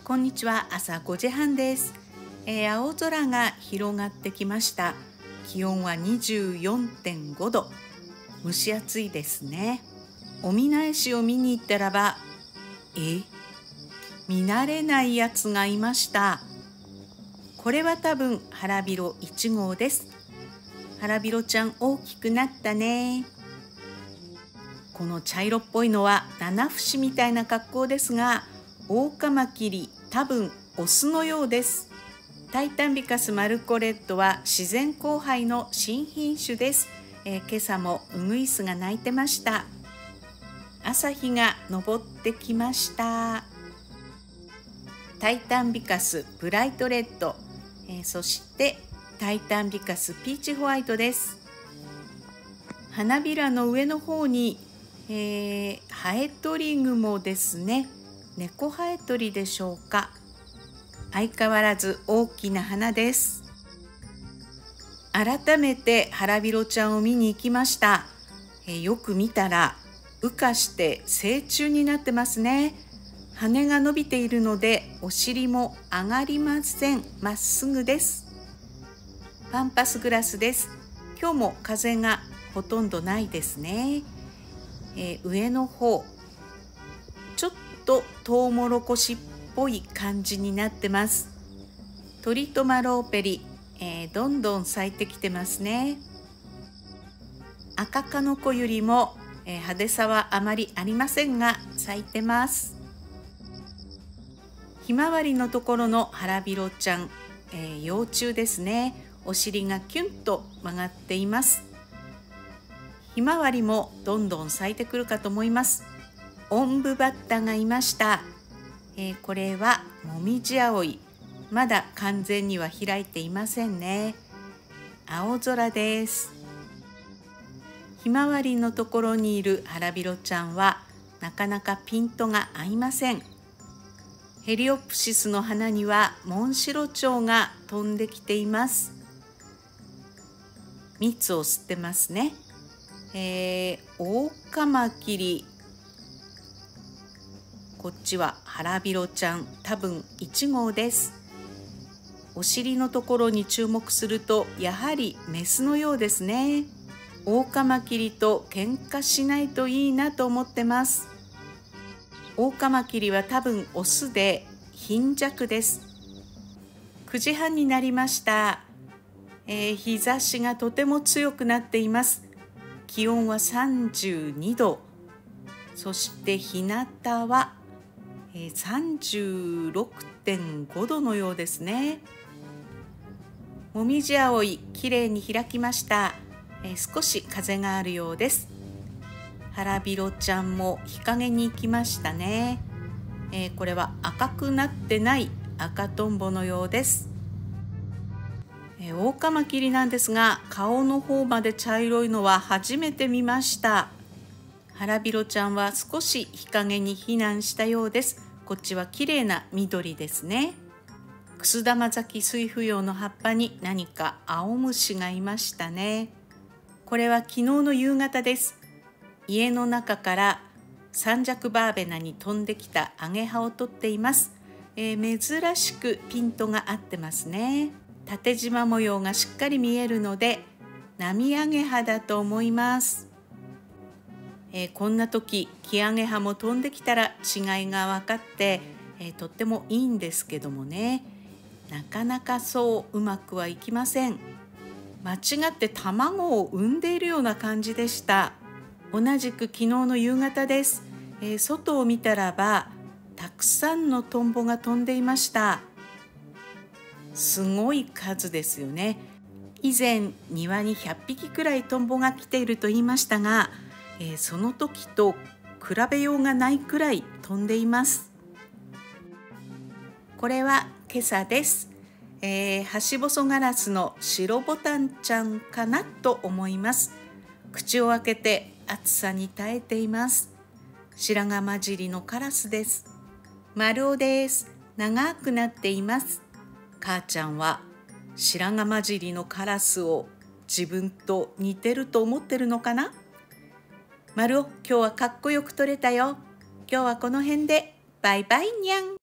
こんにちは。朝5時半です。青空が広がってきました。気温は 24.5 度。蒸し暑いですね。おみなえしを見に行ったらば、見慣れないやつがいました。これは多分腹びろ1号です。腹びろちゃん大きくなったね。この茶色っぽいのは七節みたいな格好ですが、オオカマキリ、多分オスのようです。タイタンビカスマルコレットは自然交配の新品種です。今朝もウグイスが鳴いてました。朝日が昇ってきました。タイタンビカスブライトレッド、そしてタイタンビカスピーチホワイトです。花びらの上の方に、ハエトリグモですね。猫ハエトリでしょうか。相変わらず大きな花です。改めて腹びろちゃんを見に行きました。よく見たら羽化して成虫になってますね。羽が伸びているのでお尻も上がりません。まっすぐです。パンパスグラスです。今日も風がほとんどないですね。上の方ちょっとトウモロコシっぽい感じになってます。トリトマローペリ、どんどん咲いてきてますね。赤科の子よりも、派手さはあまりありませんが咲いてます。ひまわりのところの腹びろちゃん、幼虫ですね。お尻がキュンと曲がっています。ひまわりもどんどん咲いてくるかと思います。オンブバッタがいました。これはもみじ葵。まだ完全には開いていませんね。青空です。ひまわりのところにいる腹びろちゃんはなかなかピントが合いません。ヘリオプシスの花にはモンシロチョウが飛んできています。蜜を吸ってますね。オオカマキリ、こっちは腹びろちゃん、多分1号です。お尻のところに注目するとやはりメスのようですね。オオカマキリと喧嘩しないといいなと思ってます。オオカマキリは多分オスで貧弱です。9時半になりました。日差しがとても強くなっています。気温は32度。そして日向は、36.5 度のようですね。もみじ葵、きれいに開きました。少し風があるようです。腹びろちゃんも日陰に行きましたね。これは赤くなってない赤とんぼのようです。オオカマキリなんですが、顔の方まで茶色いのは初めて見ました。腹びろちゃんは少し日陰に避難したようです。こっちは綺麗な緑ですね。クスダマザキスイフヨウの葉っぱに何か青虫がいましたね。これは昨日の夕方です。家の中からサンジャクバーベナに飛んできたアゲハを取っています。珍しくピントが合ってますね。縦縞模様がしっかり見えるのでナミアゲハだと思います。こんな時キアゲハも飛んできたら違いが分かって、とってもいいんですけどもね、なかなかそううまくはいきません。間違って卵を産んでいるような感じでした。同じく昨日の夕方です。外を見たらばたくさんのトンボが飛んでいました。すごい数ですよね。以前庭に100匹くらいトンボが来ていると言いましたが、その時と比べようがないくらい飛んでいます。これは今朝です。ハシボソガラスの白ボタンちゃんかなと思います。口を開けて暑さに耐えています。白髪混じりのカラスです。丸尾です。長くなっています。母ちゃんは白髪混じりのカラスを自分と似てると思ってるのかな。丸尾、今日はかっこよく撮れたよ。今日はこの辺でバイバイにゃん。